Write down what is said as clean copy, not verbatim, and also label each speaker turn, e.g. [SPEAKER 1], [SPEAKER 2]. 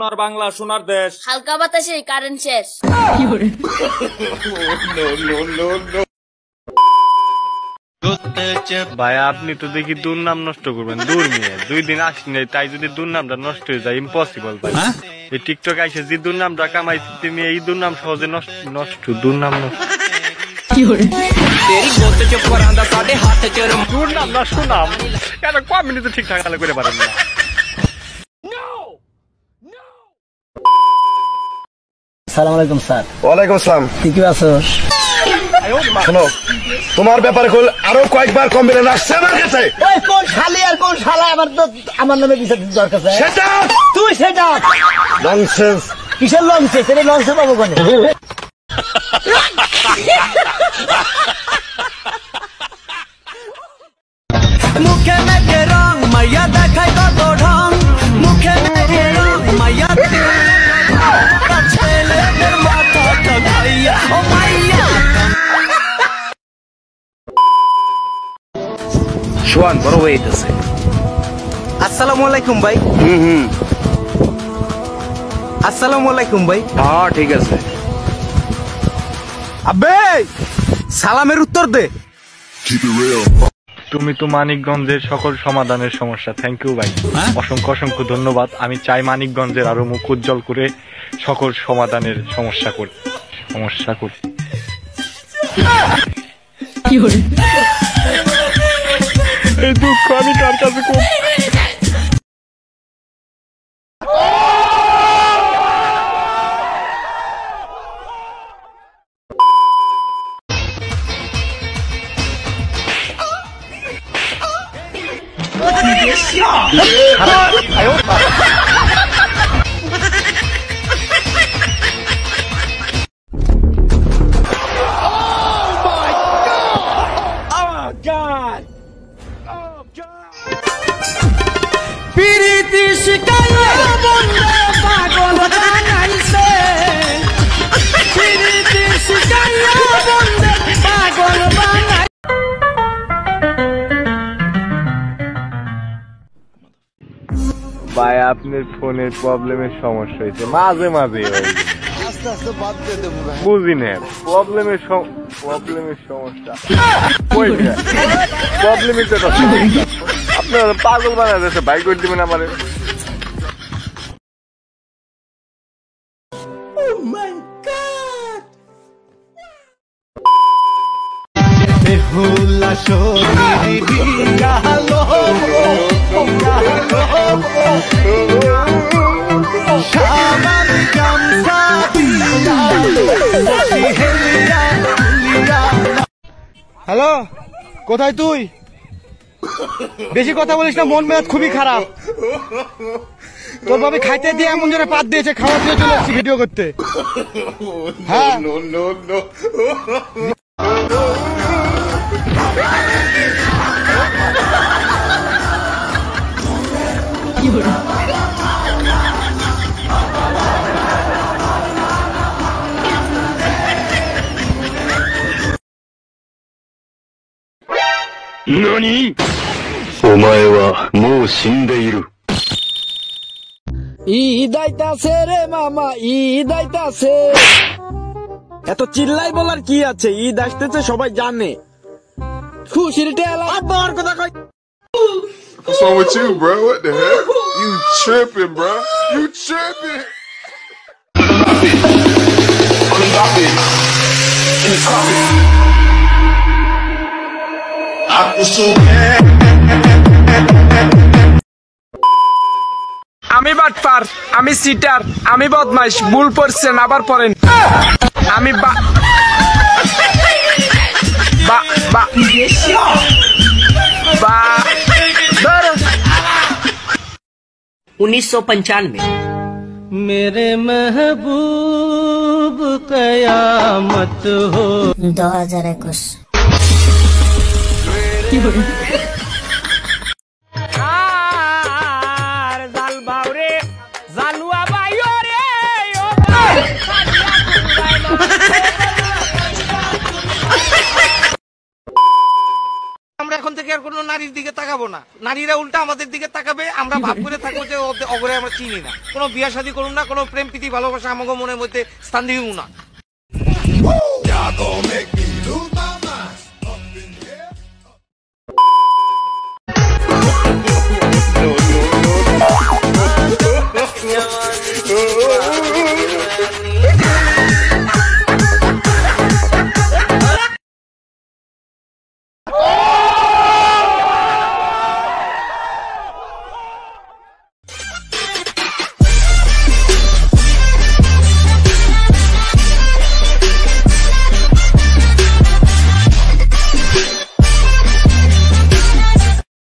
[SPEAKER 1] সোনার বাংলা সোনার দেশ।
[SPEAKER 2] হালকা বাতাসে কারেন্ট শেষ।
[SPEAKER 3] ভাই আপনি তো দেখি দুর্নাম নষ্ট করবেন, দূর নিয়ে 2 দিন আসনি তাই যদি দুর্নামটা নষ্ট হয়ে যায় ইম্পসিবল ভাই। এই টিকটক আইসে যে দুর্নামটা কামাইছি তুমি এই দুর্নাম সহজে নষ্ট দুর্নাম নষ্ট দুর্নাম না সুনাম এটা কম মিনিটে ঠিকঠাক করে পারেন না।
[SPEAKER 4] আসসালামু আলাইকুম স্যার।
[SPEAKER 5] ওয়ালাইকুম আসসালাম।
[SPEAKER 4] ঠিক আছো?
[SPEAKER 5] শোনো তোমার ব্যাপারে আরো কয়েকবার কমপ্লেন আসছে আমার কাছে।
[SPEAKER 4] ওই কোন শালি আর কোন শালা আমার নামে বিচার দিতে দরকার আছে?
[SPEAKER 5] সেটা
[SPEAKER 4] তুই সেটা
[SPEAKER 5] ননসেন্স।
[SPEAKER 4] কিসের লঞ্চেস? এটা লঞ্চে পাবো কেন?
[SPEAKER 6] মুখে মেখে রং মাইয়া দেখাই কত ঢং, মুখে মেখে রং মাইয়া ছেলেদের মাথা খাইয়া ও মাইয়া।
[SPEAKER 5] শোয়ান বড় হইতেছে।
[SPEAKER 6] আসসালামু আলাইকুম ভাই। আসসালামু আলাইকুম ভাই।
[SPEAKER 5] হ্যাঁ ঠিক আছে।
[SPEAKER 6] আবে সালামের উত্তর দে।
[SPEAKER 3] তুমি তো মানিকগঞ্জের সকল সমাধানের সমস্যা। থ্যাংক ইউ ভাই, অসংখ্য অসংখ্য ধন্যবাদ। আমি চাই মানিকগঞ্জের আরো মুখ উজ্জ্বল করে সকল সমাধানের সমস্যা করি। এই দুঃখ আমি কার কাছে খুব
[SPEAKER 6] পিরিতি শিকাইয়া বন্ধে পাগল বানাইছে, পিরিতি শিকাইয়া বন্ধে পাগল বানাই।
[SPEAKER 3] ভাই আপনার ফোনের প্রবলেমের সমস্যা হয়েছে মাঝে মাঝে বুঝি না প্রবলেমের সমস্যা প্রবলেমই তো আপনার পাগল বানা যাচ্ছে বাইক করে দিবেন আমারে।
[SPEAKER 7] হ্যালো, কোথায় তুই? বেশি কথা বলিস না, মন মেজাজ খুবই খারাপ। তোর ভাবে খাইতে দিয়ে এমন জন্য পাত দিয়েছে, খাওয়া দিয়ে চলে আসছি ভিডিও করতে। হ্যাঁ
[SPEAKER 3] 何？お前はもう死んでいる。
[SPEAKER 6] ঈদ আইতাছে রে মামা, ঈদ আইতাছে। এত চিল্লাই বলার কি আছে? ঈদ আসতেছে সবাই জানে। খুশির টেলা বড় কথা কই।
[SPEAKER 8] What's wrong with you, bro? What the heck? You tripping, bro? You tripping?
[SPEAKER 6] আমি বাটপার, আমি সিটার, আমি বদমাইশ। ভুল পড়ছেন আবার পড়েন। আমি
[SPEAKER 4] 1995
[SPEAKER 6] मेरे महबूब कयामत हो।
[SPEAKER 2] 2021
[SPEAKER 6] জাল বাউরে জালুয়া বাইও রে আমরা এখন থেকে
[SPEAKER 1] কি আর কোনো নারীর দিকে তাকাবো না? নারীরা উল্টা আমাদের দিকে তাকাবে, আমরা ভাব করে থাকবো যে অগরে আমরা চিনি না। কোনো বিয়া শাদী করুন না, কোনো প্রেম প্রীতি ভালোবাসা আমাকে মনের মধ্যে স্থান দিব না।